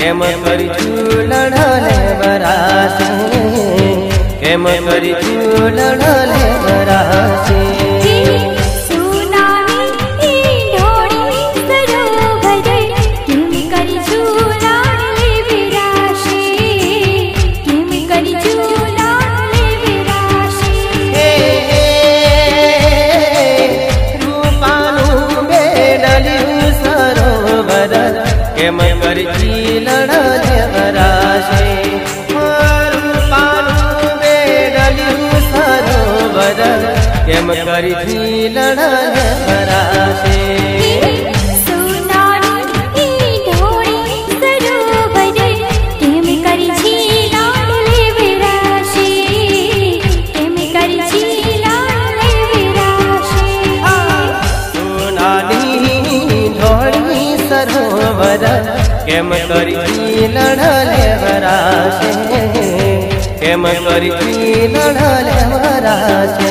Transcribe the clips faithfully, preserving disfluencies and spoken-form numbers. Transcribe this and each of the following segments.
केम करी लड़ले बरासे केम करी लड़ले बरासे केम करी लड़ले बरासे केम करी लड़ले बरासे केम करी लड़ले बरासे केम करी लड़ले बरासे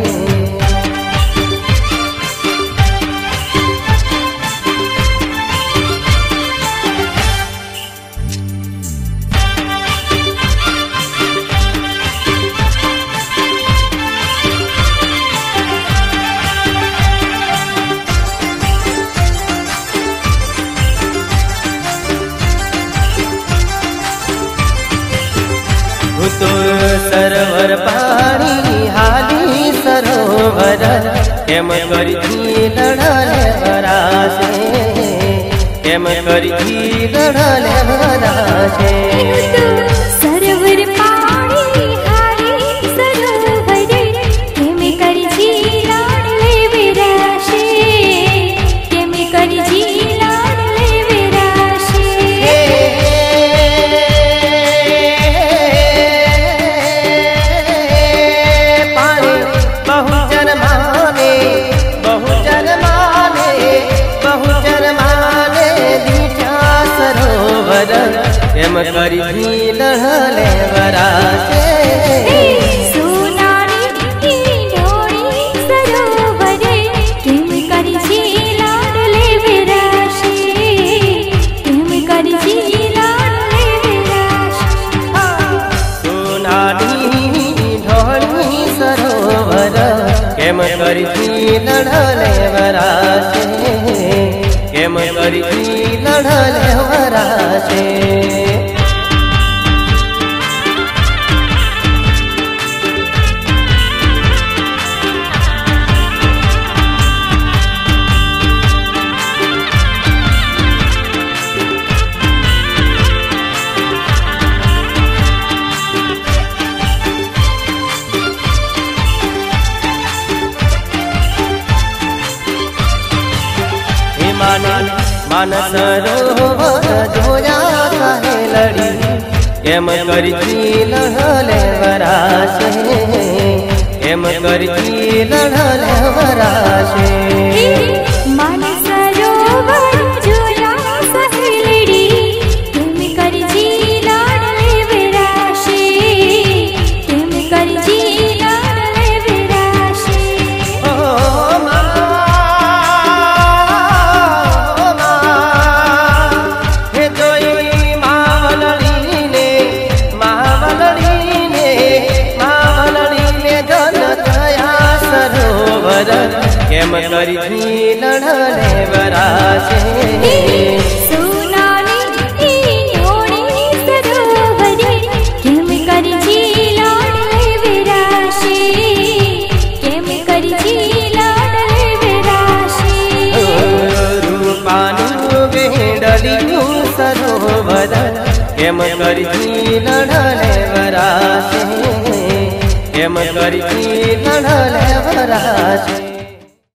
तो सरोवर पानी हाली सरोवर केम करी लड़ले बरासे केम करी लड़ले बरासे सरोवर पानी हाली सरोवर केम करी लड़ले बरासे केम करी केम करी लड़ले बरासे केम करी लड़ले बरासे केम करी लड़ले बरासे मानस रोवर जोया काहे लड़ी केम करी लड़ले बरासे केम करी लड़ले बरासे मानस रोवर जोया काहे लड़ी केम करी लड़ले बरासे केम करी लड़ले बरासे केम करी लड़ले बरासे सुनानी ओढ़ी सरोवर केम करी लड़ले बरासे केम करी लड़ले बरासे रूपानी बेडली सरोवर केम करी लड़ले बरासे केम करी लड़ले बरासे।